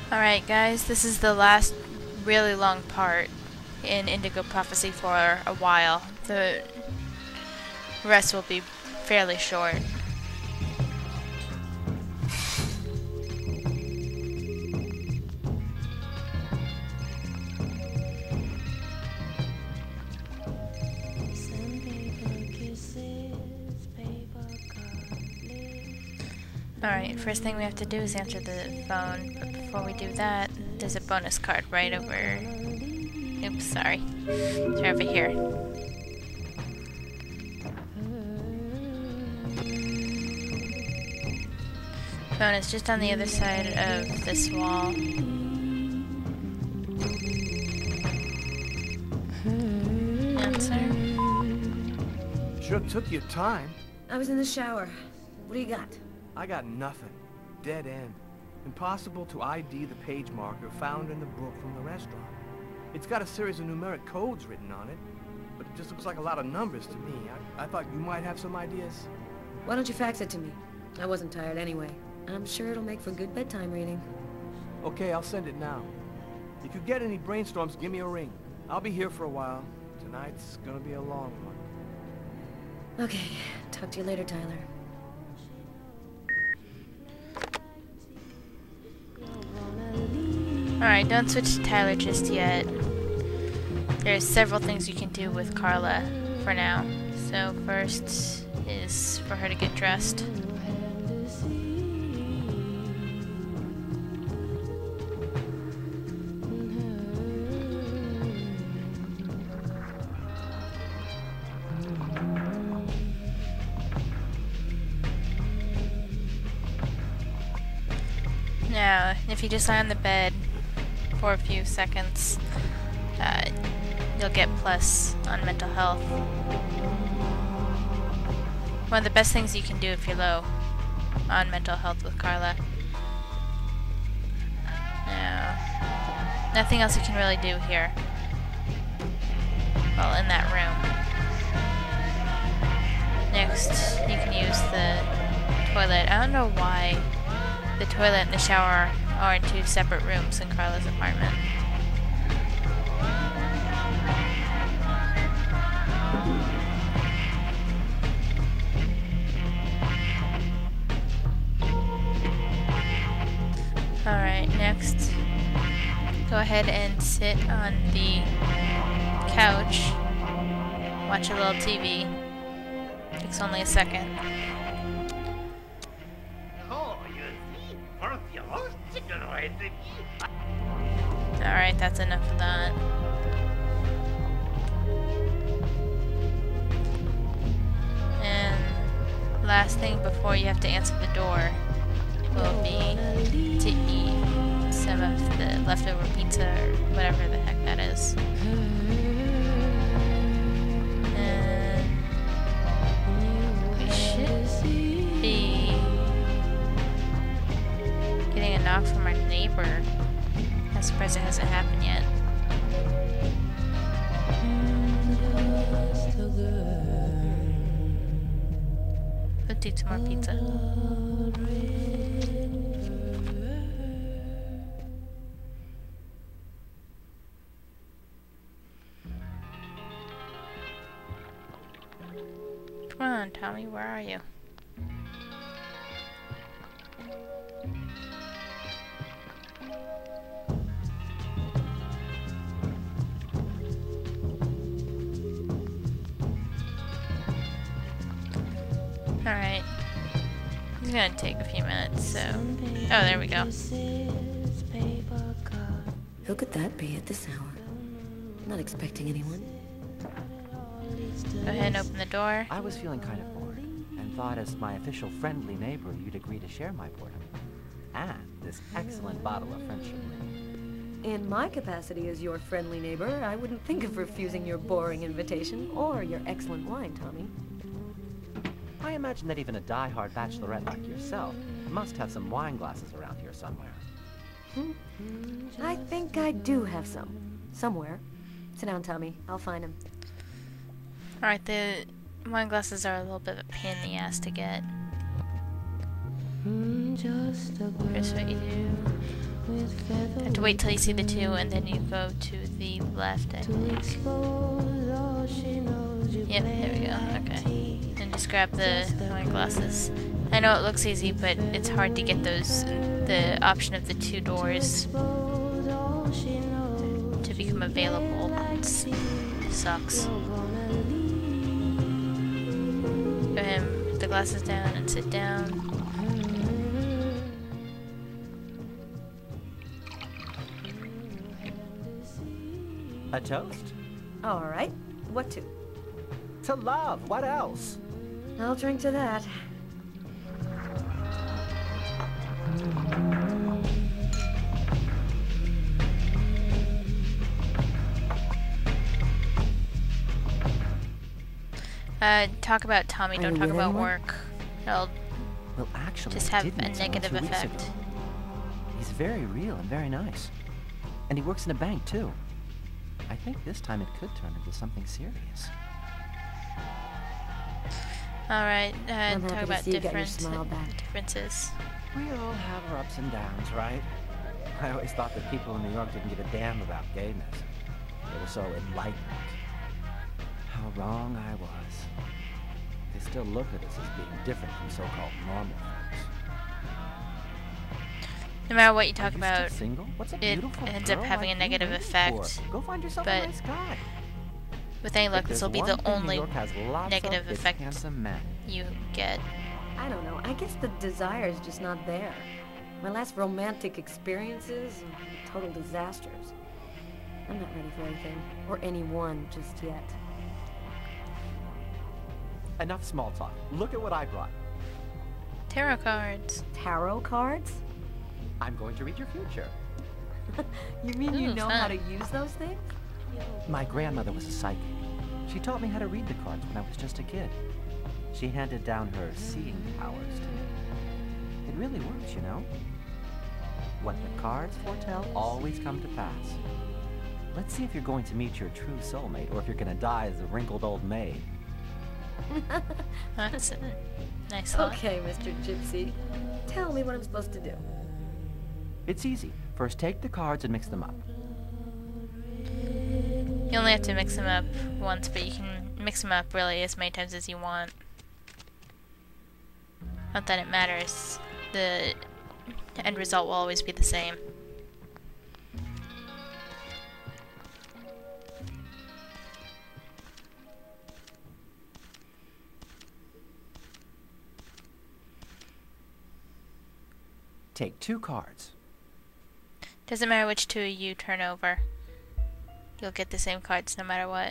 Alright guys, this is the last really long part in Indigo Prophecy for a while. The rest will be fairly short. Alright, first thing we have to do is answer the phone, but before we do that, there's a bonus card right over... Oops, sorry. It's right over here. Phone is just on the other side of this wall. Answer. Sure took your time. I was in the shower. What do you got? I got nothing. Dead end. Impossible to ID the page marker found in the book from the restaurant. It's got a series of numeric codes written on it, but it just looks like a lot of numbers to me. I thought you might have some ideas. Why don't you fax it to me? I wasn't tired anyway. I'm sure it'll make for good bedtime reading. Okay, I'll send it now. If you get any brainstorms, give me a ring. I'll be here for a while. Tonight's gonna be a long one. Okay, talk to you later, Tyler. Alright, don't switch to Tyler just yet. There's several things you can do with Carla for now. So first is for her to get dressed. Now, if you just lie on the bed for a few seconds, you'll get plus on mental health. One of the best things you can do if you're low on mental health with Carla. Now, nothing else you can really do here. Well, in that room. Next, you can use the toilet. I don't know why the toilet and the shower are in two separate rooms in Carla's apartment. Alright, next, go ahead and sit on the couch, watch a little TV. Takes only a second. Alright, that's enough of that. And last thing before you have to answer the door will be to eat some of the leftover pizza or whatever the heck that is. And we should be getting a knock from our neighbor. I'm surprised it hasn't happened yet. Let's eat some more pizza. Come on, Tommy, where are you? Alright. It's gonna take a few minutes, so... Oh, there we go. Who could that be at this hour? Not expecting anyone. Go ahead and open the door. I was feeling kind of bored, and thought as my official friendly neighbor you'd agree to share my boredom. And this excellent bottle of French Chablis. In my capacity as your friendly neighbor, I wouldn't think of refusing your boring invitation or your excellent wine, Tommy. I imagine that even a die-hard bachelorette like yourself must have some wine glasses around here somewhere. I think I do have some. Somewhere. Sit down, Tommy. I'll find him. Alright, the wine glasses are a little bit of a pain in the ass to get. Here's what you do. Have to wait till you see the two, and then you go to the left, I think. Yep, there we go. Okay. And just grab the glasses. I know it looks easy, but it's hard to get those, the option of the two doors to become available. It sucks. Go ahead and put the glasses down and sit down. A toast? All right. What to? To love. What else? I'll drink to that. Talk about Tommy, don't talk about work. It'll Well, actually, just I have did a meet someone negative 2 weeks effect. ago. He's very real and very nice. And he works in a bank, too. I think this time it could turn into something serious. Alright, I'm happy talk to about see you get your smile back. differences. We all have our ups and downs, right? I always thought that people in New York didn't give a damn about gayness. They were so enlightened. How wrong I was. They still look at us as being different from so-called normal folks. No matter what you talk Are you about, still single? What's a it beautiful ends up girl having like a you negative waiting effect, for? Go find yourself but a nice guy. with any luck, If this there's will be one the thing New only York has lots negative of, it's effect handsome men. you get. I don't know. I guess the desire's just not there. My last romantic experiences are total disasters. I'm not ready for anything. Or anyone just yet. Enough small talk. Look at what I brought. Tarot cards. Tarot cards? I'm going to read your future. You mean you Ooh, know fun. how to use those things? My grandmother was a psychic. She taught me how to read the cards when I was just a kid. She handed down her seeing powers to me. It really works, you know? What the cards foretell always come to pass. Let's see if you're going to meet your true soulmate or if you're going to die as a wrinkled old maid. That's a nice thought. Okay, Mr. Gypsy. Tell me what I'm supposed to do. It's easy. First, take the cards and mix them up. You only have to mix them up once, but you can mix them up really as many times as you want. Not that it matters. The end result will always be the same. Take 2 cards. Doesn't matter which two you turn over. You'll get the same cards no matter what.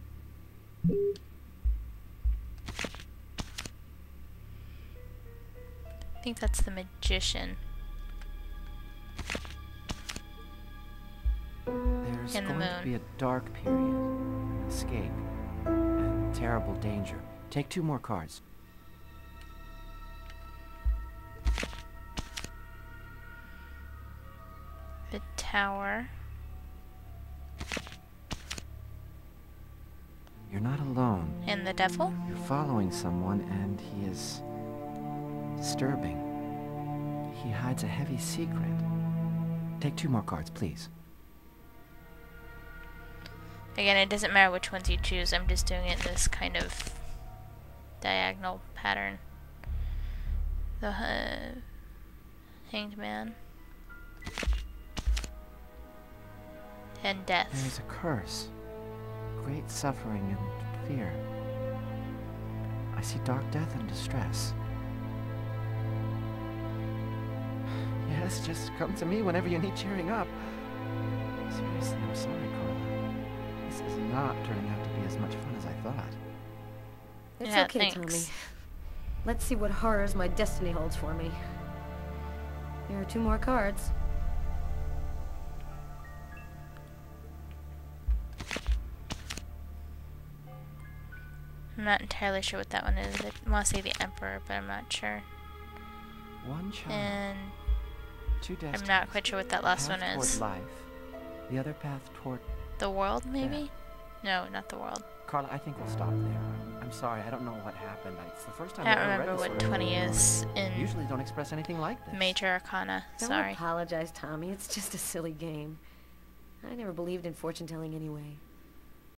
I think that's the magician. There's And the going to moon. be a dark period, an escape, and terrible danger. Take 2 more cards. The tower. You're not alone. And the devil? You're following someone, and he is disturbing. He hides a heavy secret. Take 2 more cards, please. Again, it doesn't matter which ones you choose. I'm just doing it in this kind of diagonal pattern. The Hanged Man. And death. There is a curse. Great suffering and fear. I see dark death and distress. Yes, just come to me whenever you need cheering up. Seriously, I'm sorry, Carla. This is not turning out to be as much fun as I thought. It's Yeah, okay, thanks. Tommy. Let's see what horrors my destiny holds for me. Here are 2 more cards. I'm not entirely sure what that one is. I want to say the Emperor, but I'm not sure. One child, And 2 destinies. I'm not quite sure what that last Path one toward is. life, the other path toward The World, maybe? No, not the World. Carla, I think we'll stop there. I'm sorry, I don't know what happened. It's the first time I I've don't ever read remember this what sort of 20 is thing. in Usually don't express anything like this. Major Arcana. Don't Sorry. apologize, Tommy. It's just a silly game. I never believed in fortune telling anyway.